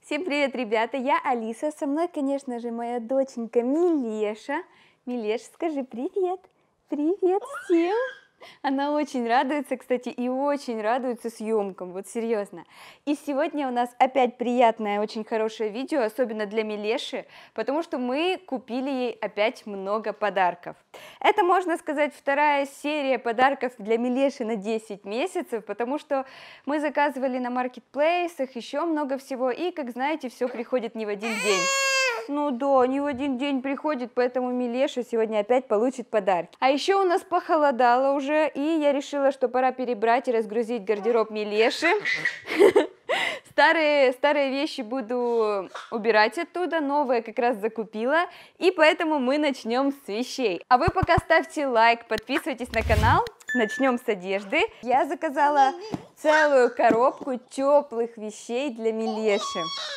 Всем привет, ребята! Я Алиса, со мной, конечно же, моя доченька Милеша. Милеш, скажи привет! Привет всем! Она очень радуется, кстати, и очень радуется съемкам, вот серьезно. И сегодня у нас опять приятное, очень хорошее видео, особенно для Милеши, потому что мы купили ей опять много подарков. Это, можно сказать, вторая серия подарков для Милеши на 10 месяцев, потому что мы заказывали на маркетплейсах еще много всего, и, как знаете, все приходит не в один день. Ну да, не в один день приходит, поэтому Милеша сегодня опять получит подарки. А еще у нас похолодало уже, и я решила, что пора перебрать и разгрузить гардероб Милеши. Старые вещи буду убирать оттуда, новые как раз закупила, и поэтому мы начнем с вещей. А вы пока ставьте лайк, подписывайтесь на канал, начнем с одежды. Я заказала целую коробку теплых вещей для Милеши.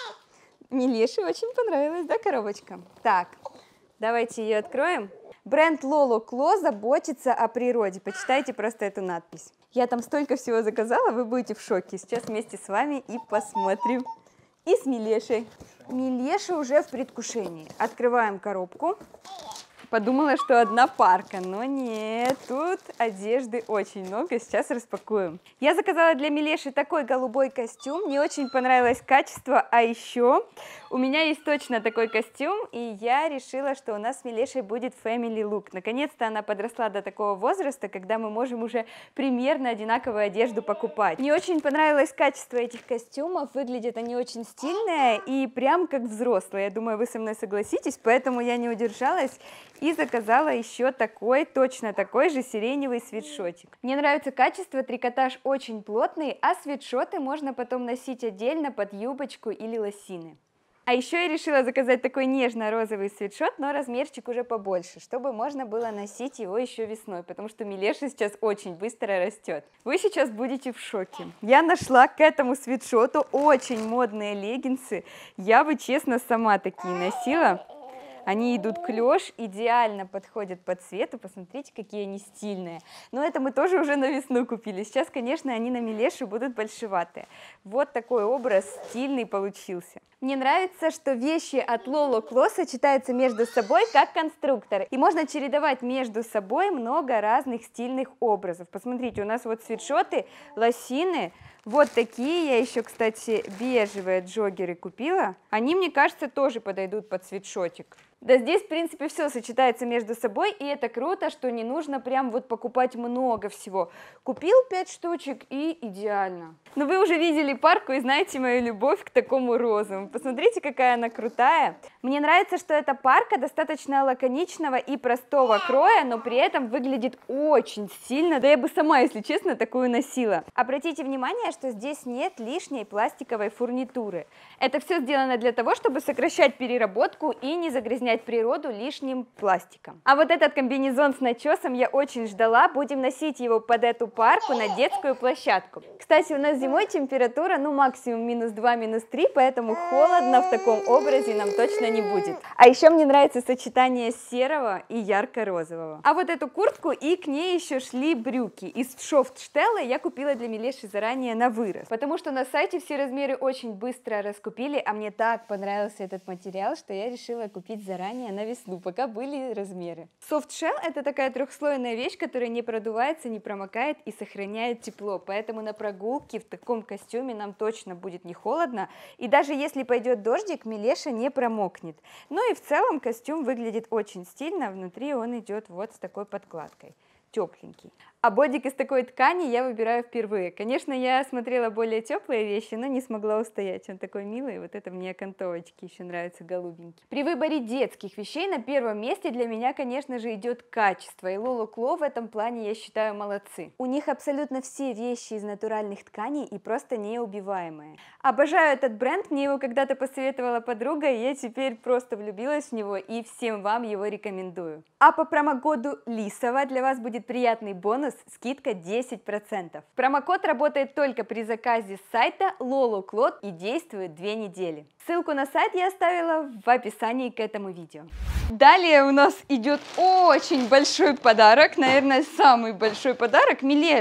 Милеше очень понравилась, да, коробочка? Так, давайте ее откроем. Бренд Lolo Clo заботится о природе. Почитайте просто эту надпись. Я там столько всего заказала, вы будете в шоке. Сейчас вместе с вами и посмотрим. И с Милешей. Милеша уже в предвкушении. Открываем коробку. Подумала, что одна парка, но нет, тут одежды очень много, сейчас распакуем. Я заказала для Милеши такой голубой костюм, мне очень понравилось качество, а еще у меня есть точно такой костюм, и я решила, что у нас с Милешей будет family look. Наконец-то она подросла до такого возраста, когда мы можем уже примерно одинаковую одежду покупать. Мне очень понравилось качество этих костюмов, выглядят они очень стильные и прям как взрослые. Я думаю, вы со мной согласитесь, поэтому я не удержалась и заказала еще такой, точно такой же сиреневый свитшотик. Мне нравится качество, трикотаж очень плотный, а свитшоты можно потом носить отдельно под юбочку или лосины. А еще я решила заказать такой нежно-розовый свитшот, но размерчик уже побольше, чтобы можно было носить его еще весной, потому что Милеша сейчас очень быстро растет. Вы сейчас будете в шоке. Я нашла к этому свитшоту очень модные леггинсы, я бы, честно, сама такие носила. Они идут клеш, идеально подходят по цвету, посмотрите, какие они стильные. Но это мы тоже уже на весну купили. Сейчас, конечно, они на Милешу будут большеватые. Вот такой образ стильный получился. Мне нравится, что вещи от Lolo Clo сочетаются между собой как конструктор. И можно чередовать между собой много разных стильных образов. Посмотрите, у нас вот свитшоты, лосины. Вот такие я еще, кстати, бежевые джоггеры купила. Они, мне кажется, тоже подойдут под свитшотик. Да здесь, в принципе, все сочетается между собой, и это круто, что не нужно прям вот покупать много всего. Купил 5 штучек и идеально. Но вы уже видели парку и знаете мою любовь к такому розовому. Посмотрите, какая она крутая. Мне нравится, что эта парка достаточно лаконичного и простого кроя, но при этом выглядит очень сильно. Да я бы сама, если честно, такую носила. Обратите внимание, что здесь нет лишней пластиковой фурнитуры. Это все сделано для того, чтобы сокращать переработку и не загрязнять природу лишним пластиком. А вот этот комбинезон с начесом я очень ждала, будем носить его под эту парку на детскую площадку. Кстати, у нас зимой температура, ну, максимум -2, -3, поэтому холодно в таком образе нам точно не будет. А еще мне нравится сочетание серого и ярко-розового. А вот эту куртку и к ней еще шли брюки. Из Софтштелла я купила для Милеши заранее на вырос, потому что на сайте все размеры очень быстро раскупили, а мне так понравился этот материал, что я решила купить заранее на весну, пока были размеры. Soft Shell — это такая трехслойная вещь, которая не продувается, не промокает и сохраняет тепло, поэтому на прогулке в таком костюме нам точно будет не холодно, и даже если пойдет дождик, Милеша не промокнет. Ну и в целом костюм выглядит очень стильно, внутри он идет вот с такой подкладкой, тепленький. А бодик из такой ткани я выбираю впервые. Конечно, я смотрела более теплые вещи, но не смогла устоять. Он такой милый, вот это мне окантовочки еще нравятся, голубенькие. При выборе детских вещей на первом месте для меня, конечно же, идет качество. И Lolo Clo в этом плане, я считаю, молодцы. У них абсолютно все вещи из натуральных тканей и просто неубиваемые. Обожаю этот бренд, мне его когда-то посоветовала подруга, и я теперь просто влюбилась в него и всем вам его рекомендую. А по промокоду Лисова для вас будет приятный бонус, скидка 10%. Промокод работает только при заказе с сайта Lolo Clo и действует 2 недели. Ссылку на сайт я оставила в описании к этому видео. Далее у нас идет очень большой подарок, наверное, самый большой подарок. Милеш,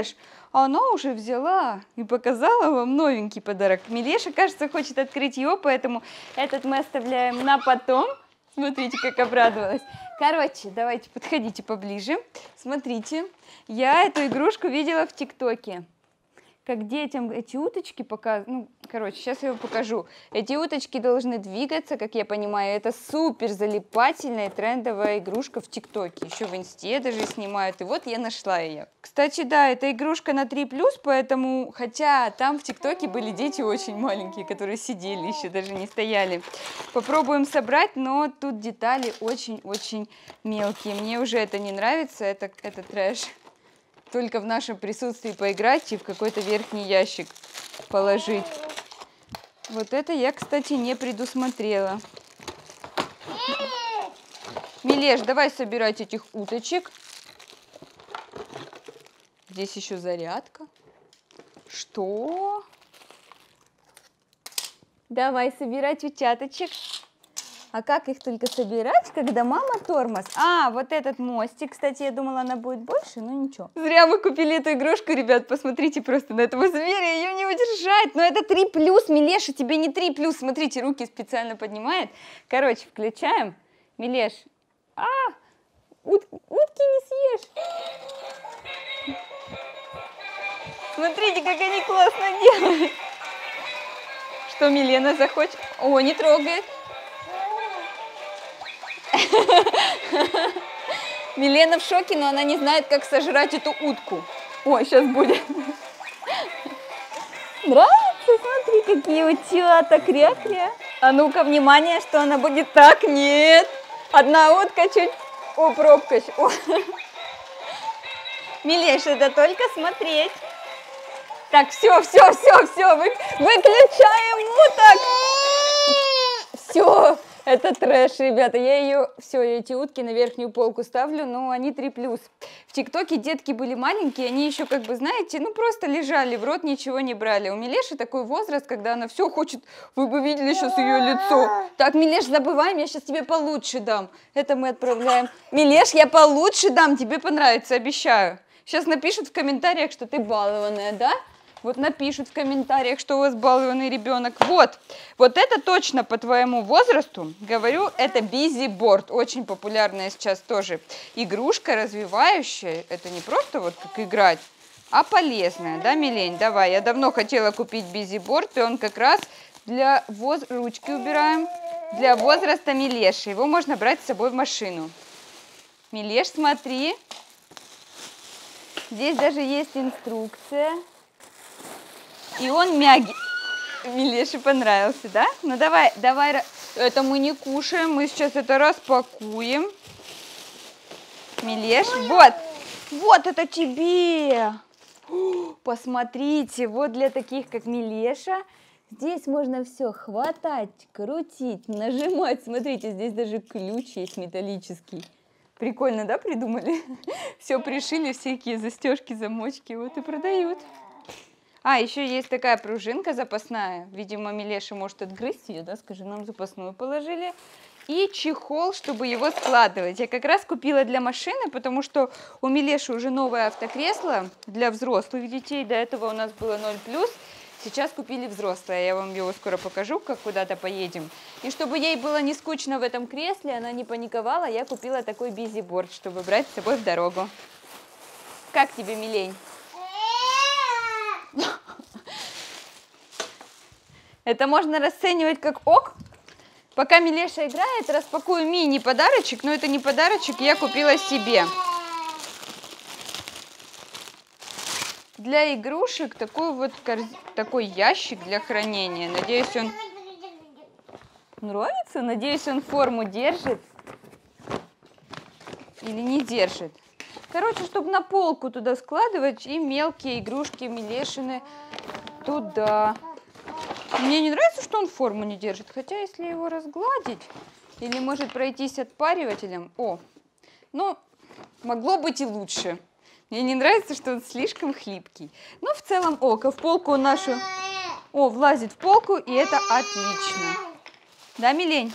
а она уже взяла и показала вам новенький подарок. Милеша, кажется, хочет открыть его, поэтому этот мы оставляем на потом. Смотрите, как обрадовалась. Короче, давайте подходите поближе. Смотрите, я эту игрушку видела в ТикТоке. Как детям эти уточки показывают. Ну, короче, сейчас я вам покажу. Эти уточки должны двигаться, как я понимаю. Это супер залипательная трендовая игрушка в ТикТоке. Еще в Инсте даже снимают. И вот я нашла ее. Кстати, да, это игрушка на 3+, поэтому... Хотя там в ТикТоке были дети очень маленькие, которые сидели, еще даже не стояли. Попробуем собрать, но тут детали очень-очень мелкие. Мне уже это не нравится, это трэш. Только в нашем присутствии поиграть и в какой-то верхний ящик положить. Вот это я, кстати, не предусмотрела. Милеш, давай собирать этих уточек. Здесь еще зарядка. Что? Давай собирать утяточек. А как их только собирать, когда мама тормоз? А, вот этот мостик, кстати, я думала, она будет больше, но ничего. Зря мы купили эту игрушку, ребят, посмотрите просто на этого зверя, ее не удержать. Но это 3+, Милеша, тебе не 3+, смотрите, руки специально поднимает. Короче, включаем. Милеш, утки не съешь. Смотрите, как они классно делают. Что Милена захочет? О, не трогает. Милена в шоке, но она не знает, как сожрать эту утку. Ой, сейчас будет. Нравится? Смотри, какие утята, кря-кря. А ну-ка, внимание, что она будет так. Нет. Одна утка чуть... О, пробка. О. Милеш, это только смотреть. Так, все, выключаем уток. Все. Это трэш, ребята. Я ее, все, эти утки на верхнюю полку ставлю, но они 3+. В ТикТоке детки были маленькие, они еще, как бы, знаете, ну просто лежали, в рот ничего не брали. У Милеши такой возраст, когда она все хочет, вы бы видели сейчас ее лицо. Так, Милеш, забываем, я сейчас тебе получше дам. Это мы отправляем. Милеш, я получше дам, тебе понравится, обещаю. Сейчас напишут в комментариях, что ты балованная, да? Вот напишут в комментариях, что у вас балованный ребенок. Вот это точно по твоему возрасту. Говорю, это BusyBoard. Очень популярная сейчас тоже игрушка, развивающая. Это не просто вот как играть, а полезная. Да, Милень? Давай, я давно хотела купить BusyBoard, и он как раз для ручки убираем. Для возраста Милеши. Его можно брать с собой в машину. Милеш, смотри. Здесь даже есть инструкция. И он мягкий. Милеше понравился, да? Ну давай. Это мы не кушаем, мы сейчас это распакуем. Милеш, вот это тебе. Посмотрите, вот для таких, как Милеша, здесь можно все хватать, крутить, нажимать. Смотрите, здесь даже ключ есть металлический. Прикольно, да, придумали? Все пришили, всякие застежки, замочки, вот и продают. А, еще есть такая пружинка запасная. Видимо, Милеша может отгрызть ее, да? Скажи, нам запасную положили. И чехол, чтобы его складывать. Я как раз купила для машины, потому что у Милеши уже новое автокресло для взрослых детей. До этого у нас было 0+. Сейчас купили взрослое. Я вам его скоро покажу, как куда-то поедем. И чтобы ей было не скучно в этом кресле, она не паниковала, я купила такой BusyBoard, чтобы брать с собой в дорогу. Как тебе, Милень? Это можно расценивать как ок. Пока Милеша играет, распакую мини-подарочек, но это не подарочек, я купила себе. Для игрушек такой ящик для хранения. Надеюсь, он нравится? Надеюсь, он форму держит или не держит. Короче, чтобы на полку туда складывать и мелкие игрушки Милешины туда. Мне не нравится, что он форму не держит, хотя если его разгладить или может пройтись отпаривателем, ну, могло быть и лучше. Мне не нравится, что он слишком хлипкий. Но в целом, в полку нашу, влазит в полку, и это отлично. Да, Милень?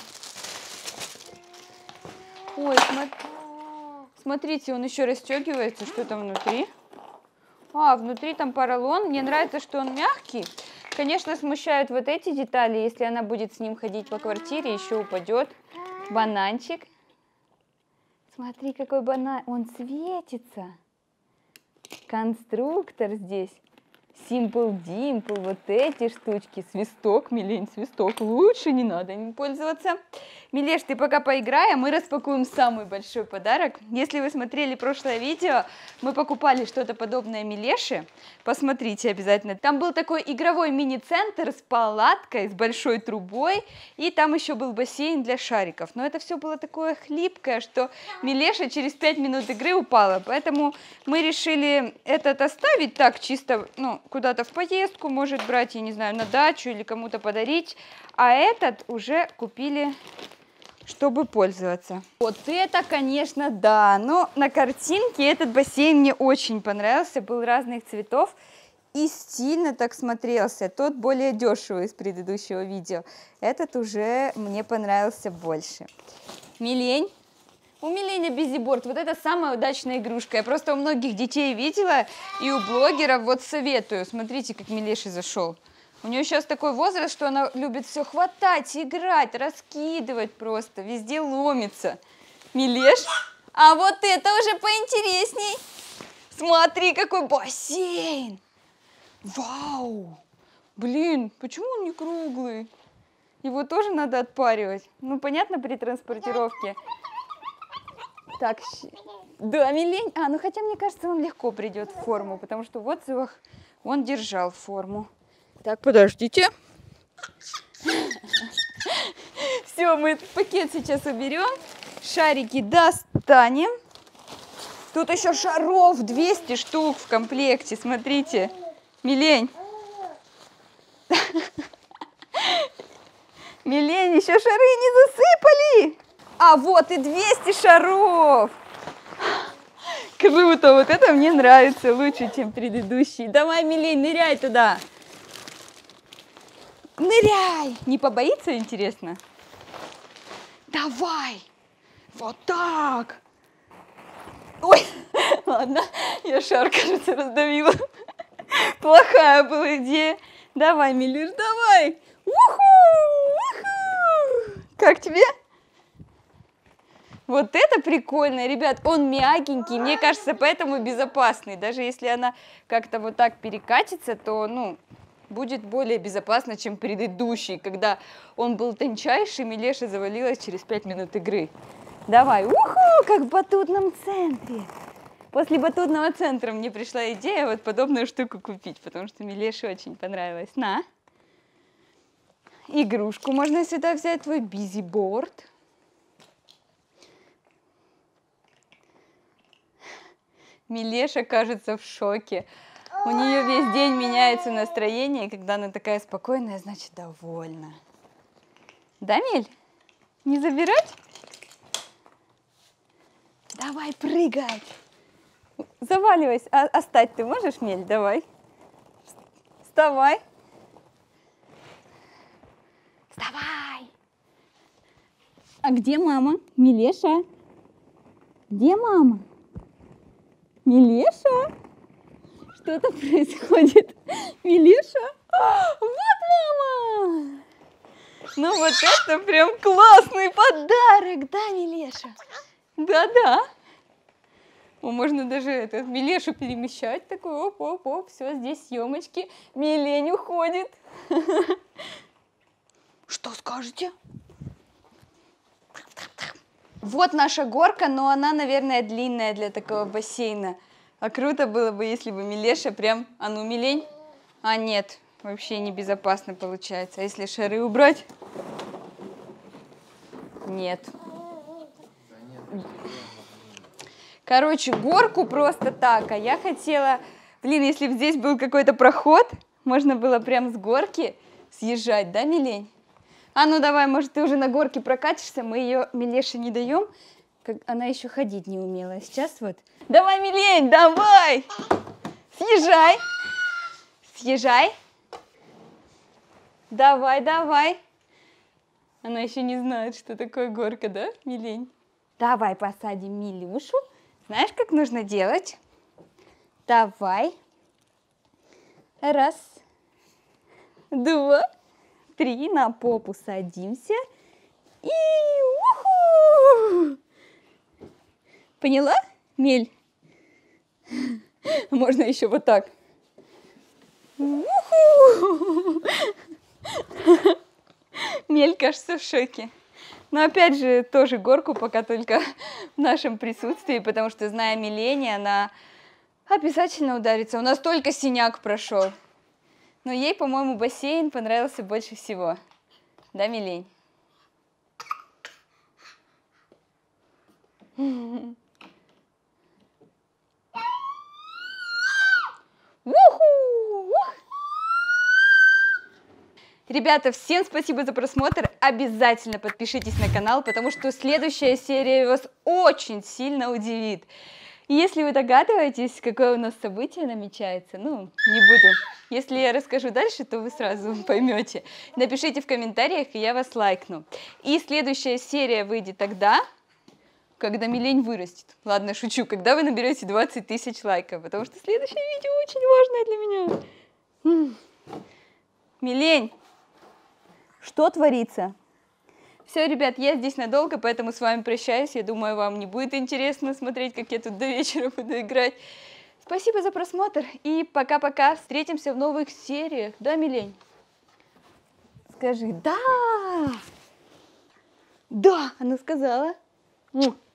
Ой, смотрите, он еще расстегивается, что там внутри. А, внутри там поролон. Мне нравится, что он мягкий. Конечно, смущают вот эти детали. Если она будет с ним ходить по квартире, еще упадет. Бананчик. Смотри, какой банан. Он светится. Конструктор здесь. Simple Dimple, вот эти штучки. Свисток, Милень, свисток. Лучше не надо им пользоваться. Милеш, ты пока поиграй, а мы распакуем самый большой подарок. Если вы смотрели прошлое видео, мы покупали что-то подобное Милеше. Посмотрите обязательно. Там был такой игровой мини-центр с палаткой, с большой трубой. И там еще был бассейн для шариков. Но это все было такое хлипкое, что Милеша через 5 минут игры упала. Поэтому мы решили этот оставить так чисто, ну, куда-то в поездку, может брать, я не знаю, на дачу или кому-то подарить. А этот уже купили, чтобы пользоваться. Вот это, конечно, да. Но на картинке этот бассейн мне очень понравился. Был разных цветов и стильно так смотрелся. Тот более дешевый из предыдущего видео. Этот уже мне понравился больше. Милень. У Милени бизиборд. Вот это самая удачная игрушка. Я просто у многих детей видела и у блогеров вот советую. Смотрите, как Милеша зашел. У нее сейчас такой возраст, что она любит все хватать, играть, раскидывать просто. Везде ломится. Милеш, а вот это уже поинтересней. Смотри, какой бассейн. Вау. Блин, почему он не круглый? Его тоже надо отпаривать. Ну, понятно, при транспортировке. Так, да, Милень. А, ну хотя, мне кажется, он легко придет в форму, потому что в отзывах он держал форму. Так, подождите. Все, мы этот пакет сейчас уберем. Шарики достанем. Тут еще шаров 200 штук в комплекте, смотрите. Милень. Милень, еще шары не засыпали. А вот и 200 шаров. Круто, вот это мне нравится лучше, чем предыдущий. Давай, Милень, ныряй туда. Ныряй. Не побоится, интересно? Давай. Вот так. Ой, ладно, я шар, кажется, раздавила. Плохая была идея. Давай, Милюш, давай. Уху, уху. Как тебе? Вот это прикольно, ребят, он мягенький, мне кажется, поэтому безопасный. Даже если она как-то вот так перекатится, то, ну, будет более безопасно, чем предыдущий, когда он был тончайший, Милеша завалилась через 5 минут игры. Давай, уху, как в батутном центре. После батутного центра мне пришла идея вот подобную штуку купить, потому что Милеше очень понравилось. На. Игрушку можно сюда взять, твой бизиборд. Милеша, кажется, в шоке. У нее весь день меняется настроение, и когда она такая спокойная, значит, довольна. Да, Миль? Не забирать? Давай прыгать. Заваливайся. А стать ты можешь, Миль? Давай. Вставай. Вставай. А где мама? Милеша? Где мама? Милеша? Что-то происходит. Милеша? Вот мама! Ну вот это прям классный подарок, да, Милеша? Да-да. Можно даже Милешу перемещать. Такой оп-оп-оп, все, здесь съемочки. Милень уходит. Что скажете? Вот наша горка, но она, наверное, длинная для такого бассейна. А круто было бы, если бы Милеша прям... А ну, Милень? А нет, вообще небезопасно получается. А если шары убрать? Нет. Короче, горку просто так. А я хотела... Блин, если бы здесь был какой-то проход, можно было прям с горки съезжать, да, Милень? А ну давай, может, ты уже на горке прокатишься, мы ее Милеше не даем, она еще ходить не умела. Сейчас вот. Давай, Милень, давай! Съезжай! Съезжай! Давай, давай! Она еще не знает, что такое горка, да, Милень? Давай посадим Милюшу. Знаешь, как нужно делать? Давай. Раз, два, три. На попу садимся. И уху! Поняла, Мель? Можно еще вот так. Уху! Мель, кажется, в шоке. Но опять же, тоже горку пока только в нашем присутствии, потому что, зная Милене, она обязательно ударится. У нас только синяк прошел. Но ей, по-моему, бассейн понравился больше всего. Да, Милень? Ребята, всем спасибо за просмотр. Обязательно подпишитесь на канал, потому что следующая серия вас очень сильно удивит. И если вы догадываетесь, какое у нас событие намечается, не буду. Если я расскажу дальше, то вы сразу поймете. Напишите в комментариях, и я вас лайкну. И следующая серия выйдет тогда, когда Милень вырастет. Ладно, шучу, когда вы наберете 20 тысяч лайков, потому что следующее видео очень важное для меня. Милень, что творится? Все, ребят, я здесь надолго, поэтому с вами прощаюсь. Я думаю, вам не будет интересно смотреть, как я тут до вечера буду играть. Спасибо за просмотр и пока-пока. Встретимся в новых сериях. Да, Милень? Скажи, да! Да, она сказала.